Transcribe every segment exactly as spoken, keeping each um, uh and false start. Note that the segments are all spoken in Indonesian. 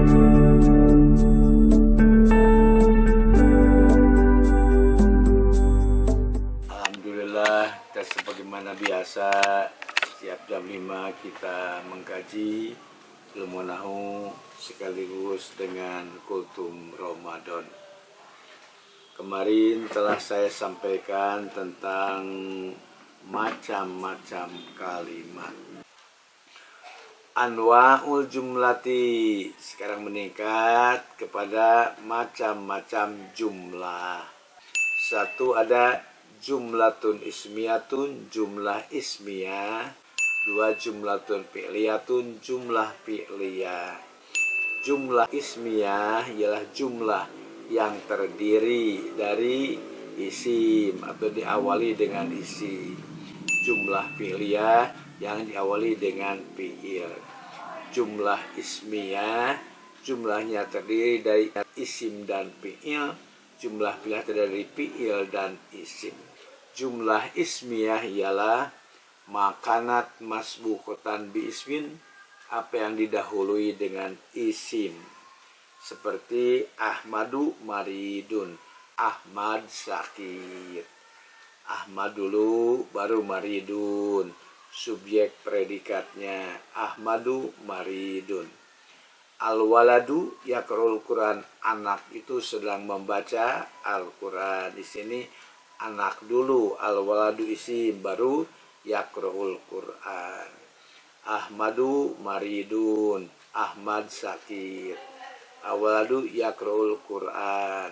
Alhamdulillah, kita sebagaimana biasa setiap jam lima kita mengkaji ilmu nahu sekaligus dengan kultum Ramadan. Kemarin telah saya sampaikan tentang macam-macam kalimat. Anwa'ul jumlati sekarang meningkat kepada macam-macam jumlah. Satu ada jumlatun ismiyatun, jumlah ismiyah. Dua jumlatun fi'liyatun, jumlah fi'liyah. Jumlah ismiyah ialah jumlah yang terdiri dari isim atau diawali dengan isim. Jumlah fi'liyah yang diawali dengan fi'il. Jumlah ismiyah jumlahnya terdiri dari isim dan fi'il. Jumlah fi'liyah terdiri dari fi'il dan isim. Jumlah ismiyah ialah makanat masbuqatan bi ismin, apa yang didahului dengan isim. Seperti Ahmadu maridun, Ahmad sakit. Ahmad dulu baru maridun. Subjek predikatnya Ahmadu maridun. Al-waladu yaqra'ul Quran, anak itu sedang membaca Al-Quran. Di sini anak dulu, al-waladu isim, baru yaqra'ul Quran. Ahmadu maridun, Ahmad sakit. Al-waladu yaqra'ul Quran.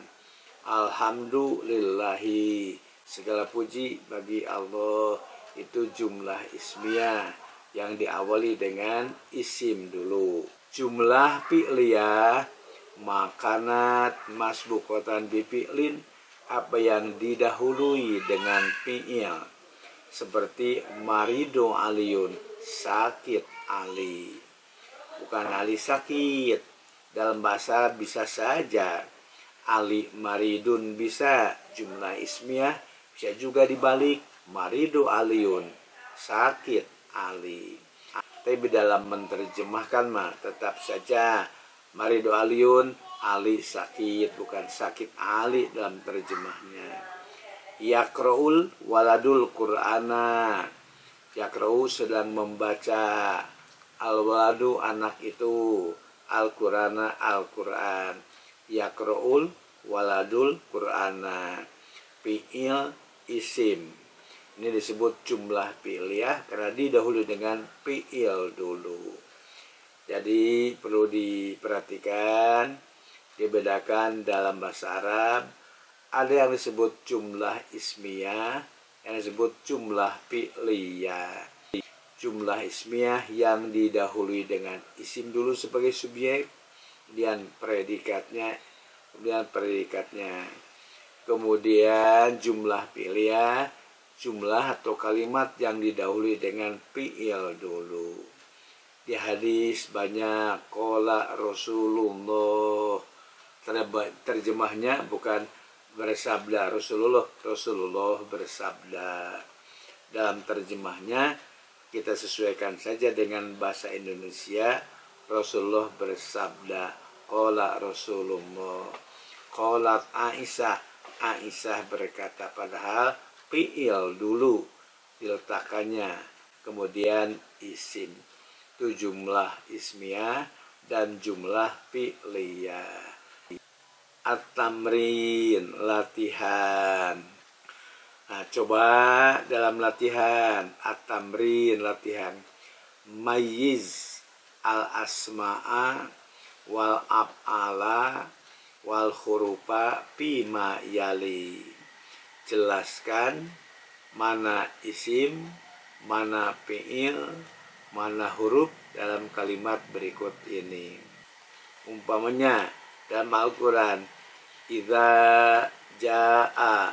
Alhamdulillahi, segala puji bagi Allah. Itu jumlah ismiyah yang diawali dengan isim dulu. Jumlah fi'liyah makanat masbuqatan bi fi'lin, apa yang didahului dengan fi'il. Seperti marido aliyun, sakit Ali. Bukan Ali sakit. Dalam bahasa bisa saja Ali maridun, bisa jumlah ismiyah, bisa juga dibalik marido aliyun, sakit Ali. Tapi dalam menerjemahkan mah tetap saja marido aliyun, Ali sakit, bukan sakit Ali dalam terjemahnya. Yaqra'ul waladul Qur'ana, yaqra'u sedang membaca, al-waladu anak itu, al-Qur'ana al-Qur'an. Yaqra'ul waladul Qur'ana, fi'il isim. Ini disebut jumlah fi'liyah karena didahului dengan fi'il dulu. Jadi perlu diperhatikan, dibedakan dalam bahasa Arab. Ada yang disebut jumlah ismiyah, yang disebut jumlah fi'liyah. Jumlah ismiyah yang didahului dengan isim dulu sebagai subjek, kemudian predikatnya, kemudian predikatnya. Kemudian jumlah fi'liyah, jumlah atau kalimat yang didahului dengan fi'il dulu. Di hadis banyak qala Rasulullah, terjemahnya bukan bersabda Rasulullah, Rasulullah bersabda. Dalam terjemahnya kita sesuaikan saja dengan bahasa Indonesia, Rasulullah bersabda, qala Rasulullah. Qalat Aisyah, Aisyah berkata, padahal fi'il dulu diletakkannya, kemudian isim. Itu jumlah ismiyah dan jumlah fi'liyah. At-tamrin, latihan. Nah, coba dalam latihan, at-tamrin, latihan. Mayyiz al-asma'a wal af'ala wal hurufa bima yali. Jelaskan mana isim, mana fi'il, mana huruf dalam kalimat berikut ini. Umpamanya dalam Al-Quran, idza jaa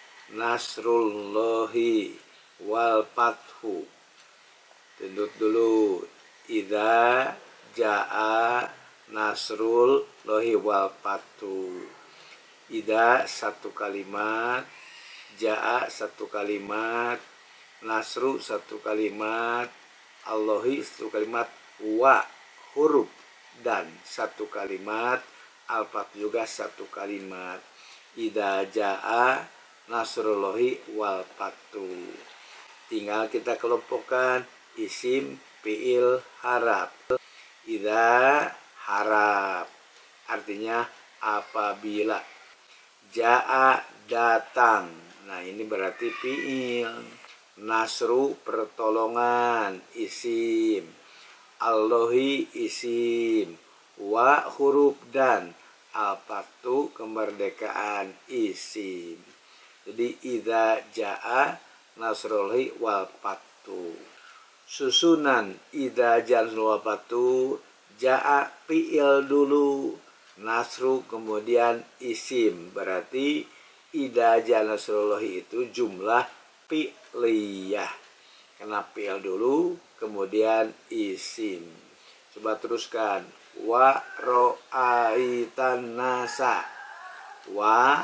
nasrullahi wal fathu. Tunduk dulu, idza jaa nasrullahi wal fathu. Idza satu kalimat, jaa satu kalimat, nasru satu kalimat, Allahi satu kalimat, wa huruf dan satu kalimat, al-fathu juga satu kalimat. Idza jaa nasrullahi wal fathu. Tinggal kita kelompokkan isim fiil harap. Idza harap artinya apabila. Jaa datang. Nah, ini berarti fiil. Nasru pertolongan, isim. Allahi isim. Wa huruf dan al-fathu kemerdekaan, isim. Jadi idza jaa nasrullahi wal fathu. Susunan idza jaa nasrullahi wal fathu, jaa fiil dulu, nasru kemudian isim. Berarti idza jaa nasrullahi itu jumlah fi'liyah. Karena fi'il dulu kemudian isim. Coba teruskan. Wa ro'aitan nasa. Wa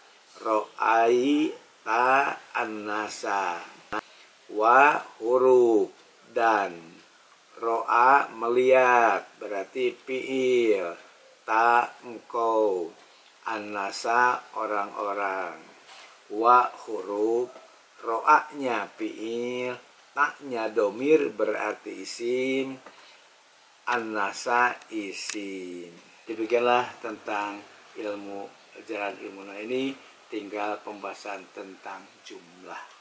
ro'aita an-nasa. Wa huruf dan. Ro'a melihat berarti fi'il. Ta engkau. An-nasa orang-orang. Wa huruf. Ro'anya fi'il. Taknya domir berarti isim. An-nasa isim. Demikianlah tentang ilmu ajaran ilmu ini, tinggal pembahasan tentang jumlah.